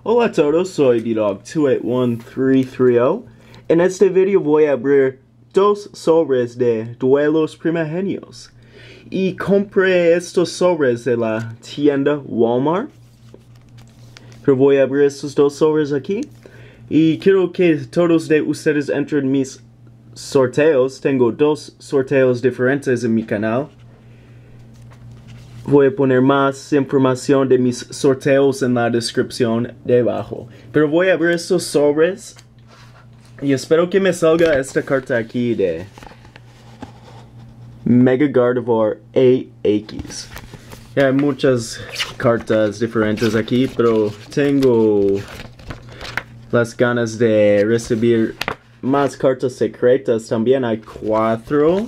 Hola a todos, soy Dog281330. En este video voy a abrir dos sobres de Duelos Primigenios. Y compré estos sobres de la tienda Walmart. Pero voy a abrir estos dos sobres aquí. Y quiero que todos de ustedes entren mis sorteos. Tengo dos sorteos diferentes en mi canal. Voy a poner más información de mis sorteos en la descripción de abajo. Pero voy a abrir estos sobres. Y espero que me salga esta carta aquí de Mega Gardevoir AX. Hay muchas cartas diferentes aquí, pero tengo las ganas de recibir más cartas secretas. También hay 4.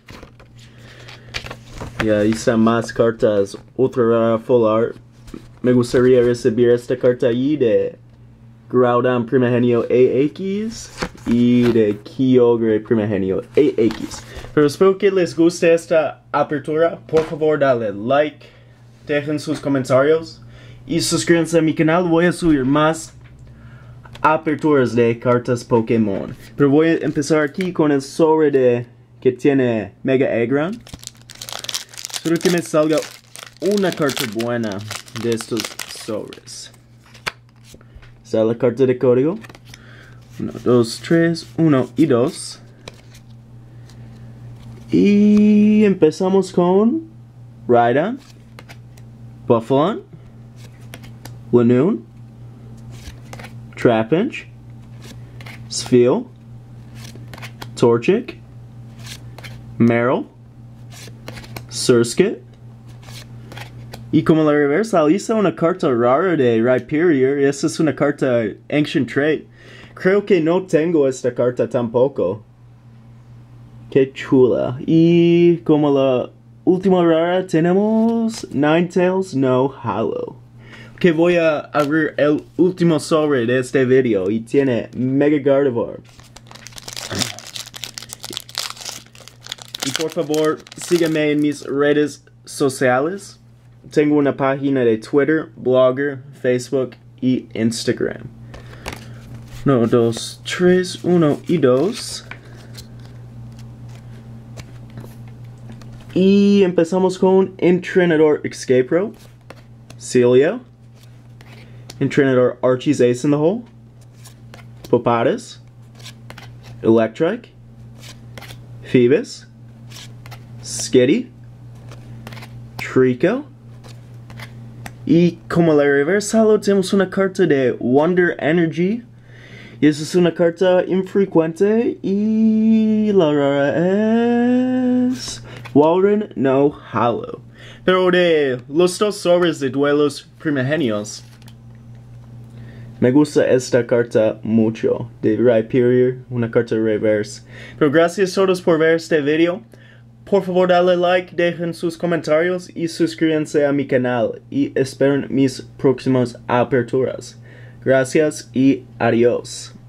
Y ahí están más cartas ultra rara full art. Me gustaría recibir esta carta ahí de Groudon Primigenio AX y de Kyogre Primigenio AX. Pero espero que les guste esta apertura. Por favor, dale like, dejen sus comentarios y suscríbanse a mi canal. Voy a subir más aperturas de cartas Pokémon. Pero voy a empezar aquí con el sobre que tiene Mega Aggron. Espero que me salga una carta buena de estos sobres. Esta es la carta de código. 1, 2, 3, 1 y 2. Y empezamos con Rhydon, Buffalon, Lanoon, Trapinch, Spheal, Torchic, Meryl, Surskit. Y como la reversa, hice una carta rara de Rhyperior. Esta es una carta Ancient Trait. Creo que no tengo esta carta tampoco. Qué chula. Y como la última rara tenemos Ninetales No Hollow. Que voy a abrir el último sobre de este video. Y tiene Mega Gardevoir. Y por favor, sígueme en mis redes sociales. Tengo una página de Twitter, Blogger, Facebook y Instagram. 1, 2, 3, 1 y 2. Y empezamos con Entrenador Escape Rope, Celia, Entrenador Archie's Ace in the Hole, Popatus, Electric, Phoebus, Skitty, Trico. Y como la reversa tenemos una carta de Wonder Energy. Y esa es una carta infrecuente. Y la rara es Walrein No Hollow. Pero de los dos sobres de Duelos Primigenios, me gusta esta carta mucho. De Rhyperior, una carta reverse. Pero gracias a todos por ver este video. Por favor, dale like, dejen sus comentarios y suscríbanse a mi canal. Y esperen mis próximas aperturas. Gracias y adiós.